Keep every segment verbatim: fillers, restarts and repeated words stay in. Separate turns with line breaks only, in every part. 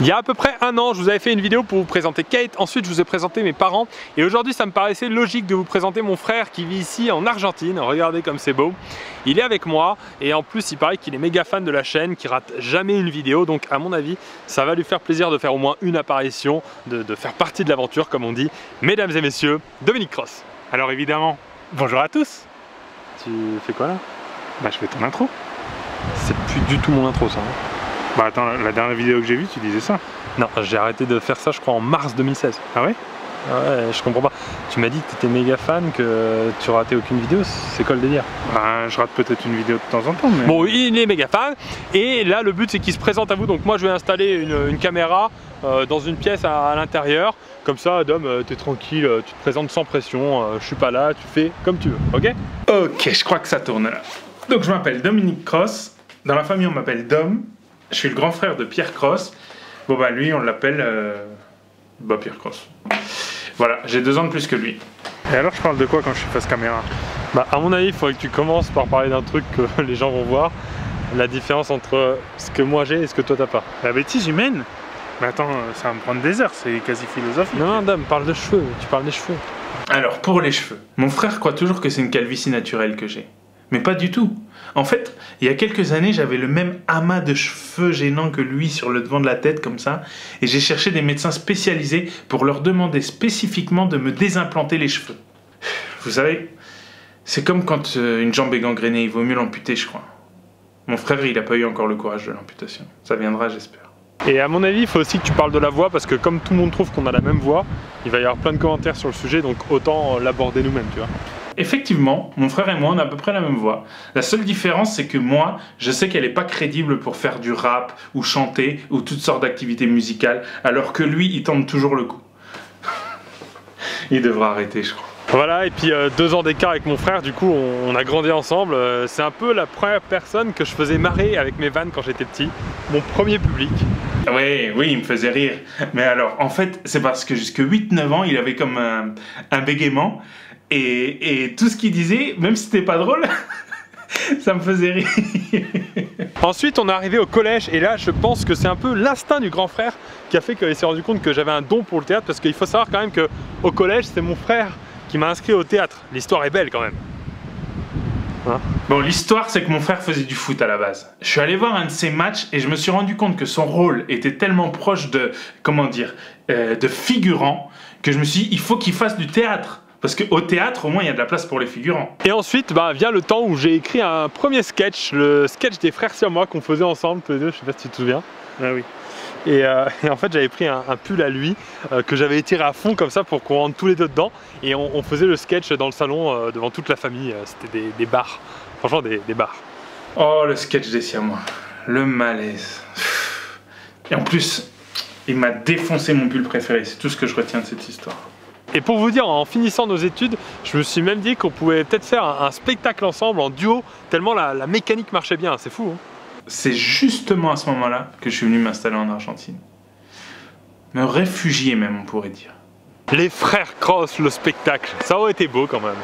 Il y a à peu près un an, je vous avais fait une vidéo pour vous présenter Kate, ensuite je vous ai présenté mes parents et aujourd'hui ça me paraissait logique de vous présenter mon frère qui vit ici en Argentine. Regardez comme c'est beau. Il est avec moi et en plus il paraît qu'il est méga fan de la chaîne, qu'il rate jamais une vidéo, donc à mon avis ça va lui faire plaisir de faire au moins une apparition, de, de faire partie de l'aventure comme on dit. Mesdames et messieurs, Dominique Cross.
Alors évidemment, bonjour à tous.
Tu fais quoi là?
Bah je fais ton intro.
C'est plus du tout mon intro ça. Hein.
Bah attends, la dernière vidéo que j'ai vue, tu disais ça.
Non, j'ai arrêté de faire ça je crois en mars deux mille seize.
Ah ouais?
Ouais, je comprends pas. Tu m'as dit que tu étais méga fan, que tu ratais aucune vidéo, c'est quoi le délire?
Bah je rate peut-être une vidéo de temps en temps mais...
Bon, il est méga fan et là le but c'est qu'il se présente à vous, donc moi je vais installer une, une caméra euh, dans une pièce à, à l'intérieur. Comme ça Dom, euh, t'es tranquille, tu te présentes sans pression, euh, je suis pas là, tu fais comme tu veux, ok?
Ok, je crois que ça tourne là. Donc je m'appelle Dominique Cross, dans la famille on m'appelle Dom. Je suis le grand frère de Pierre Cross. Bon bah lui on l'appelle euh... bah Pierre Cross. Voilà, j'ai deux ans de plus que lui. Et alors je parle de quoi quand je suis face caméra?
Bah à mon avis il faudrait que tu commences par parler d'un truc que les gens vont voir. La différence entre ce que moi j'ai et ce que toi t'as pas.
La bêtise humaine? Mais attends, ça va me prendre des heures, c'est quasi philosophique.
Non non Dom, parle de cheveux, tu parles des cheveux.
Alors pour les cheveux, mon frère croit toujours que c'est une calvitie naturelle que j'ai. Mais pas du tout. En fait, il y a quelques années, j'avais le même amas de cheveux gênants que lui sur le devant de la tête, comme ça, et j'ai cherché des médecins spécialisés pour leur demander spécifiquement de me désimplanter les cheveux. Vous savez, c'est comme quand une jambe est gangrénée, il vaut mieux l'amputer, je crois. Mon frère, il n'a pas eu encore le courage de l'amputation. Ça viendra, j'espère.
Et à mon avis, il faut aussi que tu parles de la voix, parce que comme tout le monde trouve qu'on a la même voix, il va y avoir plein de commentaires sur le sujet, donc autant l'aborder nous-mêmes, tu vois.
Effectivement, mon frère et moi, on a à peu près la même voix. La seule différence, c'est que moi, je sais qu'elle n'est pas crédible pour faire du rap, ou chanter, ou toutes sortes d'activités musicales, alors que lui, il tente toujours le coup. Il devra arrêter, je crois.
Voilà, et puis euh, deux ans d'écart avec mon frère, du coup, on, on a grandi ensemble. Euh, c'est un peu la première personne que je faisais marrer avec mes vannes quand j'étais petit. Mon premier public.
Oui, oui, il me faisait rire. Mais alors, en fait, c'est parce que jusqu'à huit neuf ans, il avait comme un, un bégaiement. Et, et tout ce qu'il disait, même si c'était pas drôle, ça me faisait rire.
Ensuite, on est arrivé au collège et là, je pense que c'est un peu l'instinct du grand frère qui a fait qu'il s'est rendu compte que j'avais un don pour le théâtre, parce qu'il faut savoir quand même que au collège, c'est mon frère qui m'a inscrit au théâtre. L'histoire est belle quand même. Hein?
Bon, l'histoire, c'est que mon frère faisait du foot à la base. Je suis allé voir un de ses matchs et je me suis rendu compte que son rôle était tellement proche de, comment dire, euh, de figurant, que je me suis dit, il faut qu'il fasse du théâtre. Parce qu'au théâtre, au moins, il y a de la place pour les figurants.
Et ensuite, bah, vient le temps où j'ai écrit un premier sketch, le sketch des frères siamois qu'on faisait ensemble, tous les deux, je sais pas si tu te souviens.
Ah oui.
Et, euh, et en fait, j'avais pris un, un pull à lui, euh, que j'avais étiré à fond comme ça pour qu'on rentre tous les deux dedans. Et on, on faisait le sketch dans le salon, euh, devant toute la famille, euh, c'était des, des bars. Franchement, des, des bars.
Oh, le sketch des siamois. Le malaise. Et en plus, il m'a défoncé mon pull préféré, c'est tout ce que je retiens de cette histoire.
Et pour vous dire, en finissant nos études, je me suis même dit qu'on pouvait peut-être faire un, un spectacle ensemble, en duo, tellement la, la mécanique marchait bien, c'est fou. Hein.
C'est justement à ce moment-là que je suis venu m'installer en Argentine. Me réfugier même, on pourrait dire.
Les frères Cross, le spectacle, ça aurait été beau quand même.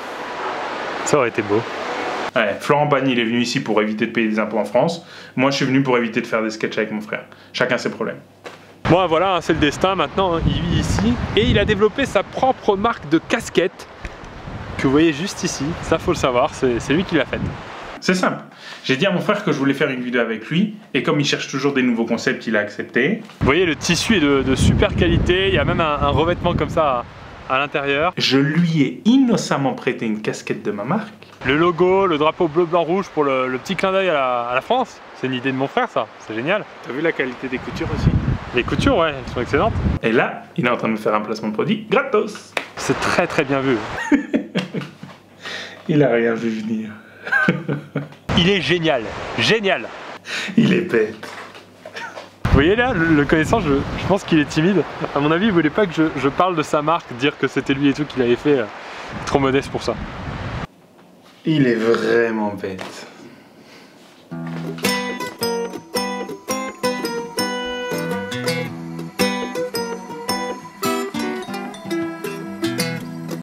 Ça aurait été beau.
Ouais, Florent Pagny, il est venu ici pour éviter de payer des impôts en France. Moi, je suis venu pour éviter de faire des sketchs avec mon frère. Chacun ses problèmes.
Bon voilà, c'est le destin maintenant, hein. Il vit ici et il a développé sa propre marque de casquettes que vous voyez juste ici, ça faut le savoir, c'est lui qui l'a faite.
C'est simple, j'ai dit à mon frère que je voulais faire une vidéo avec lui et comme il cherche toujours des nouveaux concepts, il a accepté.
Vous voyez, le tissu est de, de super qualité, il y a même un, un revêtement comme ça à, à l'intérieur.
Je lui ai innocemment prêté une casquette de ma marque.
Le logo, le drapeau bleu, blanc, rouge pour le, le petit clin d'œil à la, à la France, c'est une idée de mon frère ça, c'est génial.
T'as vu la qualité des coutures aussi?
Les coutures, ouais, elles sont excellentes.
Et là, il est en train de me faire un placement de produit gratos.
C'est très très bien vu.
Il a rien vu venir.
Il est génial, génial.
Il est bête.
Vous voyez là, le, le connaissant, je, je pense qu'il est timide. À mon avis, il voulait pas que je, je parle de sa marque, dire que c'était lui et tout qui l'avait fait. Euh, trop modeste pour ça.
Il est vraiment bête.